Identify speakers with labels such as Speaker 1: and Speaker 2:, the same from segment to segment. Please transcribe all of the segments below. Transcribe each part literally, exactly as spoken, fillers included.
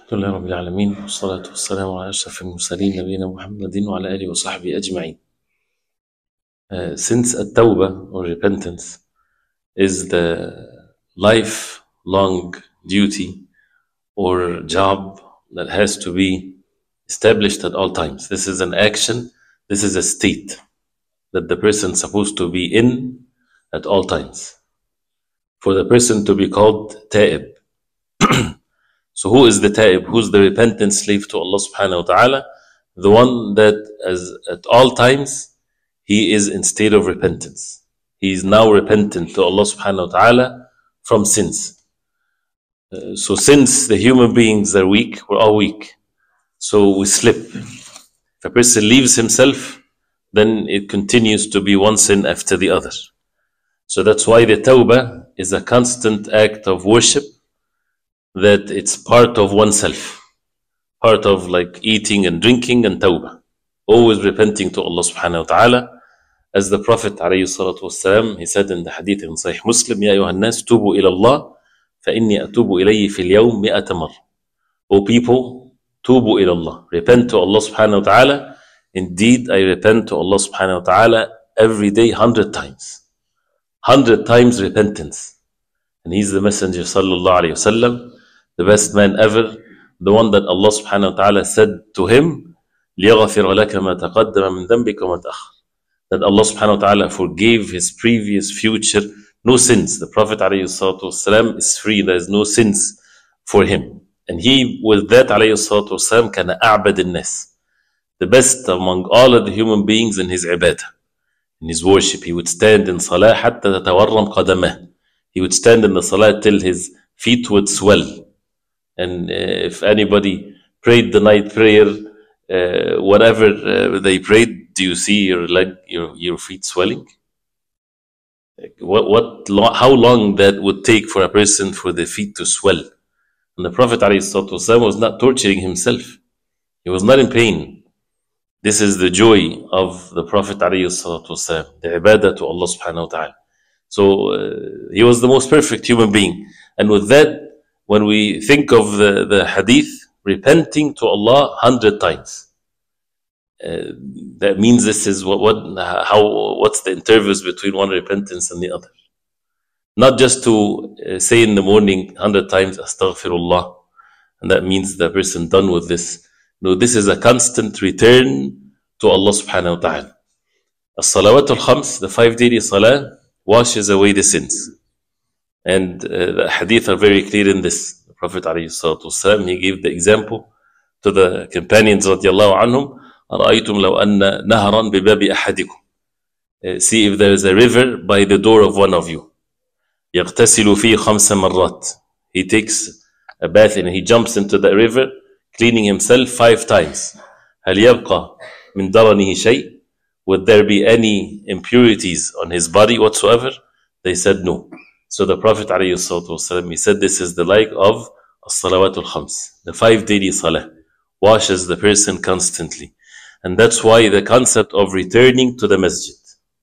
Speaker 1: الحمد لله رب العالمين والصلاة والسلام على أشرف المرسلين نبينا محمد وعلى آله وصحبه أجمعين. Uh, since at-tawbah or repentance is the lifelong duty or job that has to be established at all times. This is an action, this is a state that the person is supposed to be in at all times. For the person to be called ta'ib. So who is the ta'ib? Who's the repentant slave to Allah subhanahu wa ta'ala? The one that as at all times he is in state of repentance. He is now repentant to Allah subhanahu wa ta'ala from sins. Uh, so since the human beings are weak, we're all weak. So we slip. If a person leaves himself, then it continues to be one sin after the other. So that's why the tawbah is a constant act of worship, that it's part of oneself, part of like eating and drinking and tawbah, always repenting to Allah subhanahu wa ta'ala. As the Prophet alayhi salatu wasalam, he said in the hadith in Sahih Muslim, Ya ayuha an-nas tubu ila Allah, fa inni atubu ilayhi fil yawm mi'ata marra. O people, tubu ila Allah, repent to Allah subhanahu wa ta'ala. Indeed, I repent to Allah subhanahu wa ta'ala every day, hundred times. Hundred times repentance. And he's the Messenger sallallahu alayhi wasallam, the best man ever, the one that Allah subhanahu wa ta'ala said to him, لِيَغَفِرَ لَكَ مَا تَقَدَّمَ مِن ذَنْبِكَ وَمَا تَأَخَّرَ. That Allah subhanahu wa ta'ala forgave his previous, future, no sins. The Prophet alayhi salatu wasalam is free, there is no sins for him. And he, with that alayhi salatu wasalam, kana a'bad al-nas, the best among all of the human beings in his ibadah, in his worship. He would stand in salah حَتَّى تَتَوَرَّمْ قَدَمَهُ. He would stand in the salah till his feet would swell. And uh, if anybody prayed the night prayer, uh, whatever uh, they prayed, do you see your leg, your your feet swelling? Like what what lo- how long that would take for a person for the feet to swell? And the Prophet ﷺ was not torturing himself; he was not in pain. This is the joy of the Prophet ﷺ, the ibadah to Allah Subhanahu wa Taala. So uh, he was the most perfect human being, and with that, when we think of the, the hadith, repenting to Allah hundred times, uh, that means this is what, what, how, what's the intervals between one repentance and the other. Not just to uh, say in the morning hundred times, astaghfirullah, and that means the person done with this. No, this is a constant return to Allah subhanahu wa ta'ala. As-salawat al-khams, the five daily salah, washes away the sins. And uh, the hadith are very clear in this. The Prophet ﷺ, he gave the example to the companions radiallahu anhum, أَرَأَيْتُمْ لَوْ أَنَّ نَهْرًا بِبَابِ أَحَدِكُمْ. See if there is a river by the door of one of you. يَغْتَسِلُ فِيهِ خَمْسَ مَرَّاتٍ. He takes a bath and he jumps into the river, cleaning himself five times. هَلْ يَبْقَى مِنْ دَرَنِهِ شَيْءٍ. Would there be any impurities on his body whatsoever? They said no. So the Prophet ﷺ, he said this is the like of as-salawat al-khams, the five daily salah, washes the person constantly. And that's why the concept of returning to the masjid.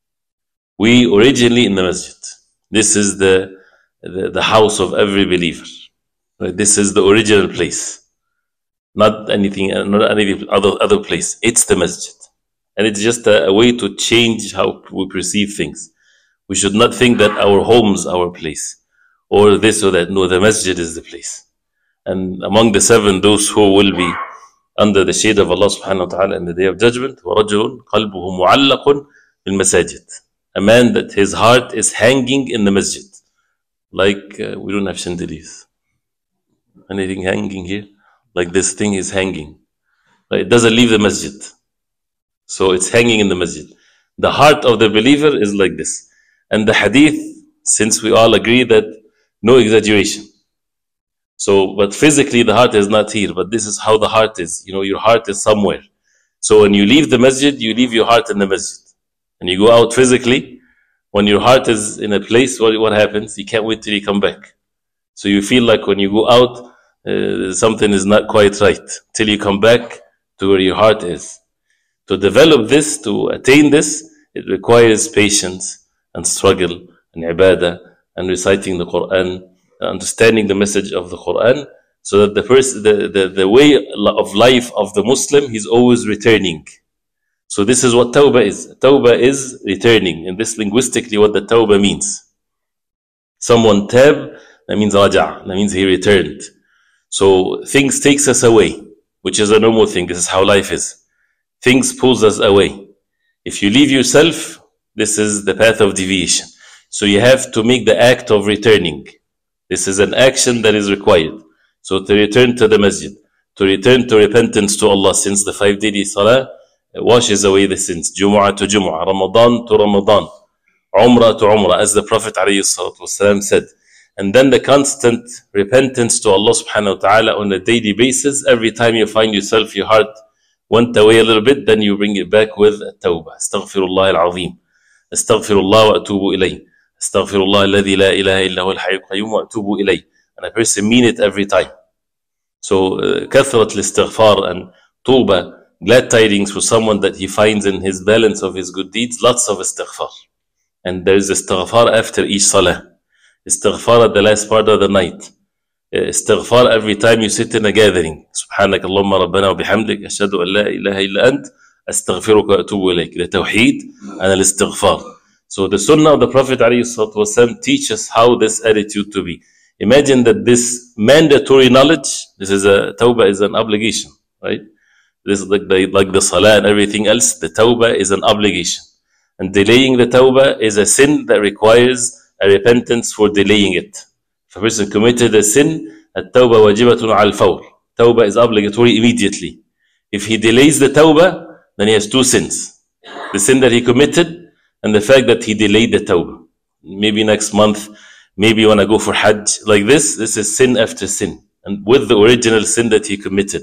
Speaker 1: We originally in the masjid. This is the, the, the house of every believer. Right? This is the original place. Not anything, not any other, other place. It's the masjid. And it's just a, a way to change how we perceive things. We should not think that our home's our place, or this or that. No, the masjid is the place. And among the seven, those who will be under the shade of Allah subhanahu wa ta'ala in the day of judgment, وَرَجُلٌ قَلْبُهُ مُعَلَّقٌ بِالْمَسَاجِدِ. A man that his heart is hanging in the masjid. Like, uh, we don't have chandeliers. Anything hanging here? Like this thing is hanging. Right? It doesn't leave the masjid. So it's hanging in the masjid. The heart of the believer is like this. And the hadith, since we all agree that no exaggeration. So, but physically the heart is not here, but this is how the heart is. You know, your heart is somewhere. So when you leave the masjid, you leave your heart in the masjid. And you go out physically, when your heart is in a place, what, what happens? You can't wait till you come back. So you feel like when you go out, uh, something is not quite right, till you come back to where your heart is. To develop this, to attain this, it requires patience and struggle and ibadah and reciting the Quran, understanding the message of the Quran, So that the, first, the, the, the way of life of the Muslim, he's always returning. So this is what tawbah is. Tawbah is returning. And this linguistically what the tawbah means. Someone tab, that means raja', that means he returned. So things takes us away, which is a normal thing. This is how life is. Things pulls us away. If you leave yourself, this is the path of deviation. So you have to make the act of returning. This is an action that is required. So to return to the masjid, to return to repentance to Allah, since the five daily salah washes away the sins. Jumu'ah to Jumu'ah, Ramadan to Ramadan, Umrah to Umrah, as the Prophet ﷺ said. And then the constant repentance to Allah subhanahu wa ta'ala on a daily basis. Every time you find yourself, your heart went away a little bit, then you bring it back with tawbah. Astaghfirullah al-azim. Astaghfirullah wa atubu ilayh. Astaghfirullah alladhi la ilaha illa huwa al-hayyul qayyum wa atubu ilayh. And a person mean it every time. So, uh, kathrat al-istighfar and tawbah, glad tidings for someone that he finds in his balance of his good deeds, lots of istighfar. And there is istighfar after each salah. Istighfar at the last part of the night. Istighfar every time you sit in a gathering. Subhanak Allahumma rabbana wa bihamdik. Ashhadu an la ilaha illa ant. Astaghfiruka wa atubu ilayk. The tawheed and al-istighfar. So the sunnah of the Prophet ﷺ teaches how this attitude to be. Imagine that this mandatory knowledge, this is a, tawbah is an obligation, right? This is like the, like the salah and everything else, the tawbah is an obligation. And delaying the tawbah is a sin that requires a repentance for delaying it. If a person committed a sin, at-tawbah wajibatun al-fawr. Tawbah is obligatory immediately. If he delays the tawbah, then he has two sins. The sin that he committed and the fact that he delayed the tawbah. Maybe next month, maybe you want to go for Hajj. Like this, this is sin after sin. And with the original sin that he committed.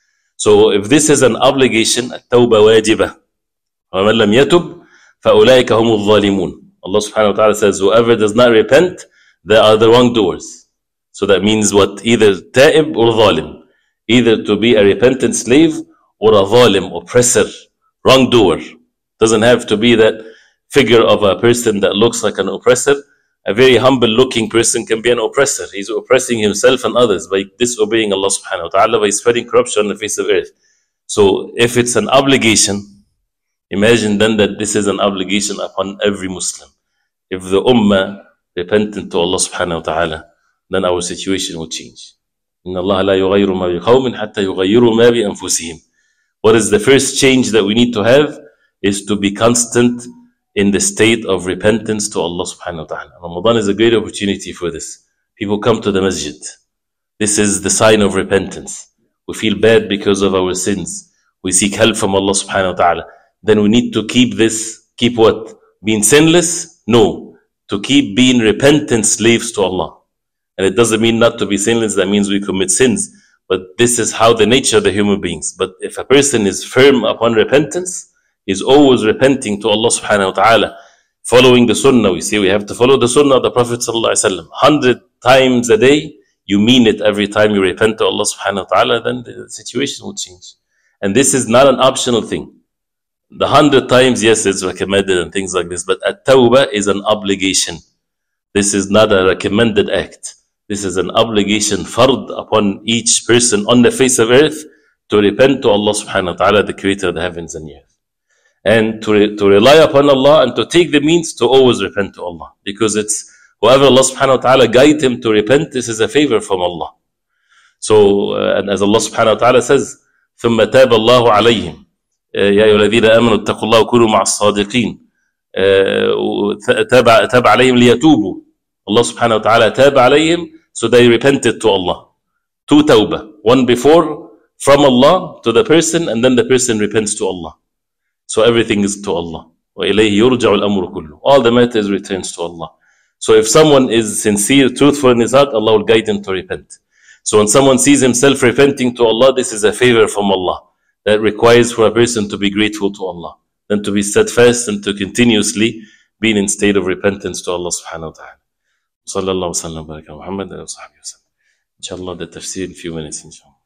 Speaker 1: So if this is an obligation, at-tawbah wajibah. وَمَنْ لَمْ يَتُبْ فَأُولَٰئِكَ هُمُ الظَّالِمُونَ. Allah subhanahu wa ta'ala says, whoever does not repent, they are the wrongdoers. So that means what? Either ta'ib or zalim. Either to be a repentant slave or a zalim, oppressor, wrongdoer. Doesn't have to be that figure of a person that looks like an oppressor. A very humble looking person can be an oppressor. He's oppressing himself and others by disobeying Allah subhanahu wa ta'ala, by spreading corruption on the face of earth. So if it's an obligation, imagine then that this is an obligation upon every Muslim. If the ummah repentant to Allah subhanahu wa ta'ala, then our situation will change. Inna Allah la yughayyiru ma bi qawmin hatta yughayyiru ma bi anfusihim. What is the first change that we need to have is to be constant in the state of repentance to Allah subhanahu wa ta'ala. Ramadan is a great opportunity for this. People come to the masjid. This is the sign of repentance. We feel bad because of our sins. We seek help from Allah subhanahu wa ta'ala. Then we need to keep this, keep what? Being sinless? No. To keep being repentant slaves to Allah. And it doesn't mean not to be sinless, that means we commit sins. But this is how the nature of the human beings. But if a person is firm upon repentance, is always repenting to Allah subhanahu wa ta'ala, following the sunnah. We say we have to follow the sunnah of the Prophet sallallahu alaihi wasallam. Hundred times a day, you mean it every time you repent to Allah subhanahu wa ta'ala, then the situation will change. And this is not an optional thing. The hundred times, yes, it's recommended and things like this, but at-tawbah is an obligation. This is not a recommended act. This is an obligation, fard, upon each person on the face of earth to repent to Allah subhanahu wa ta'ala, the creator of the heavens and the earth. And to, re, to rely upon Allah and to take the means to always repent to Allah. Because it's whoever Allah subhanahu wa ta'ala guide him to repent, this is a favor from Allah. So, uh, and as Allah subhanahu wa ta'ala says, ثُمَّ تَابَ اللَّهُ عَلَيْهِمْ يا أيها الذين آمنوا اتقوا الله وكونوا مع الصادقين تاب تاب عليهم ليتوبوا. Allah subhanahu wa ta'ala تاب عليهم, so they repented to Allah. Two tawbah, one before from Allah to the person, and then the person repents to Allah. So everything is to Allah. وإليه يرجع الأمر كله. All the matters returns to Allah. So if someone is sincere, truthful in his heart, Allah will guide him to repent. So when someone sees himself repenting to Allah, this is a favor from Allah. That requires for a person to be grateful to Allah, then to be steadfast and to continuously be in state of repentance to Allah subhanahu wa ta'ala. Sallallahu wa sallam wa baraka Muhammad wa sahbihi wa sallam. Inshallah, the tafsir in a few minutes, inshallah.